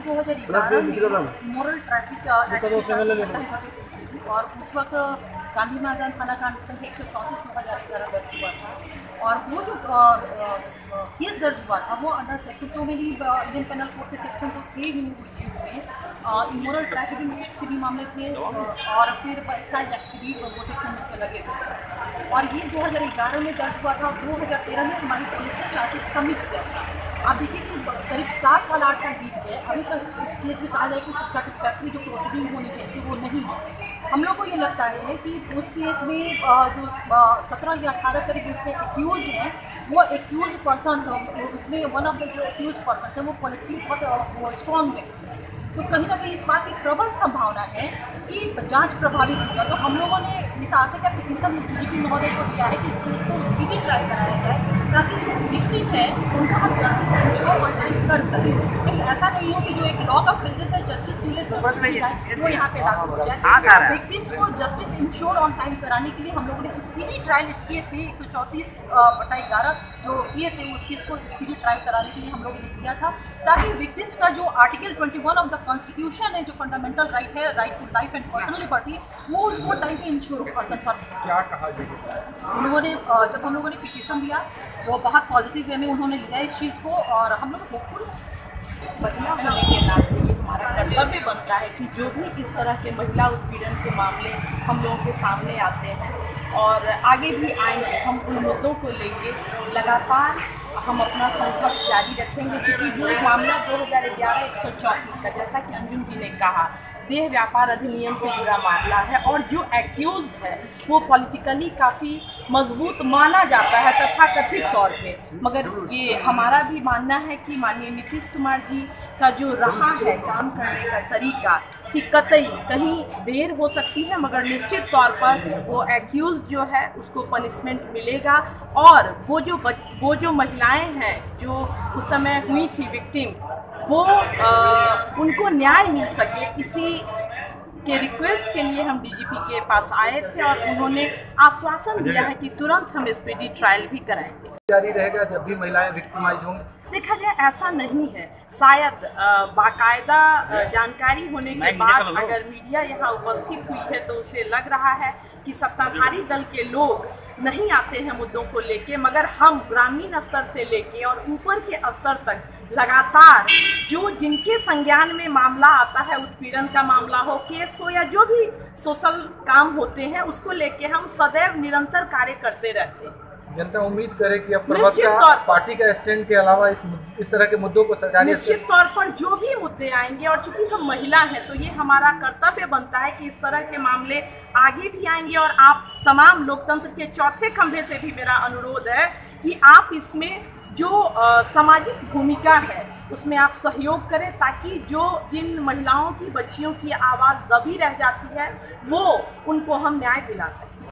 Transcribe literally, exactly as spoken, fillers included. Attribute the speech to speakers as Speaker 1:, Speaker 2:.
Speaker 1: दो हज़ार ग्यारह में इमोरल ट्रैफिक और उस वक्त गांधी मैदान थाना कांड संख्या एक सौ चौंतीस दो हज़ार ग्यारह दर्ज हुआ था और वो जो केस दर्ज हुआ था वो अंडर सेक्शन तो में ही इंडियन पेनल कोड के सेक्शन तो थे ही उस केस में इमोरल ट्रैफिकिंग के भी मामले थे और फिर एक्साइज एक्ट के भी वो सेक्शन उसमें लगे थे और ये दो हज़ार ग्यारह में दर्ज हुआ था। दो हज़ार तेरह में हमारी पुलिस ने चार्जशीट सबमिट किया था। आप देखिए कि करीब सात साल आठ साल बीत गए, अभी तक उस केस में कहा जाए कि सेटिस्फैक्ट्री जो प्रोसीडिंग होनी चाहिए वो नहीं है। हम लोग को ये लगता है कि उस केस में जो सत्रह या अठारह करीब उसमें एक्यूज हैं वो एक्यूज पर्सन उसमें वन ऑफ द जो एक्यूज पर्सन है वो पॉलिटिकली बहुत स्ट्रॉन्ग व्यक्ति है, तो कहीं ना कहीं इस बात की प्रबल संभावना है कि जांच प्रभावित होगा। तो हम लोगों ने इस आशय का पिटीशन डीजीपी महोदय को दिया है कि इस केस को स्पीडी ट्रायल कराया जाए ताकि जो विक्टिम है उनको हम जस्टिस इंश्योर ऑन टाइम कर सकें। लेकिन ऐसा नहीं हो कि जो एक लॉ का फ्रेजेस है जस्टिस मिले जस्टिस वो यहाँ पे लागू हो जाए। विक्टिम्स को जस्टिस इंश्योर ऑन टाइम कराने के लिए हम लोगों ने स्पीडी ट्रायल इस केस में एक सौ चौंतीस बटा ग्यारह जो केस है उस केस को स्पीडी ट्रायल कराने के लिए हम लोगों ने किया था ताकि विक्टिम्स का जो आर्टिकल इक्कीस ऑफ द कॉन्स्टिट्यूशन है जो फंडामेंटल राइट है, right to life and personal liberty, वो उसको टाइम पे इंश्योर और कन्फर्म
Speaker 2: क्या कहा जाए।
Speaker 1: उन्होंने जब हम लोगों ने पिटीशन दिया वो बहुत पॉजिटिव वे में उन्होंने लिया इस चीज़ को और हम लोग होपफुल
Speaker 3: महिला होने के नाते ये हमारा कर्तव्य बनता है कि जो भी इस तरह से महिला उत्पीड़न के मामले हम लोगों के सामने आते हैं और आगे भी आएंगे, हम उन मुद्दों को लेके लगातार हम अपना संघर्ष जारी रखेंगे क्योंकि जो मामला दो हज़ार ग्यारह एक सौ चौंतीस का जैसा कि अंजुम जी ने कहा देह व्यापार अधिनियम से जुड़ा मामला है और जो एक्यूज्ड है वो पॉलिटिकली काफ़ी मजबूत माना जाता है तथाकथित तौर पे, मगर ये हमारा भी मानना है कि माननीय नीतीश कुमार जी का जो रहा है काम करने का तरीका कि कतई कहीं देर हो सकती है मगर निश्चित तौर पर वो एक्यूज्ड जो है उसको पनिशमेंट मिलेगा और वो जो वो जो महिलाएं हैं जो उस समय हुई थी विक्टिम वो आ, उनको न्याय मिल सके इसी के रिक्वेस्ट के लिए हम डीजीपी के पास आए थे और उन्होंने आश्वासन दिया है कि तुरंत हम स्पीडी ट्रायल भी कराएंगे।
Speaker 2: जारी रहेगा जब भी महिलाएं विक्टिमाइज होंगी।
Speaker 3: देखा जाए ऐसा नहीं है, शायद बाकायदा जानकारी होने के बाद अगर मीडिया यहाँ उपस्थित हुई है तो उसे लग रहा है कि सत्ताधारी दल के लोग नहीं आते हैं मुद्दों को लेके, मगर हम ग्रामीण स्तर से लेके और ऊपर के स्तर तक लगातार जो जिनके संज्ञान में मामला आता है, उत्पीड़न का मामला हो, केस हो या जो भी सोशल काम होते हैं उसको लेके हम सदैव निरंतर कार्य करते रहते हैं।
Speaker 2: जनता उम्मीद करे कि अब प्रवक्ता पार्टी का स्टैंड के अलावा इस इस तरह के मुद्दों को सरकारी
Speaker 3: निश्चित तौर पर जो भी मुद्दे आएंगे और चूंकि हम महिला हैं तो ये हमारा कर्तव्य बनता है कि इस तरह के मामले आगे भी आएंगे और आप तमाम लोकतंत्र के चौथे खंभे से भी मेरा अनुरोध है कि आप इसमें जो आ, सामाजिक भूमिका है उसमें आप सहयोग करें ताकि जो जिन महिलाओं की बच्चियों की आवाज़ दबी रह जाती है वो उनको हम न्याय दिला सकें।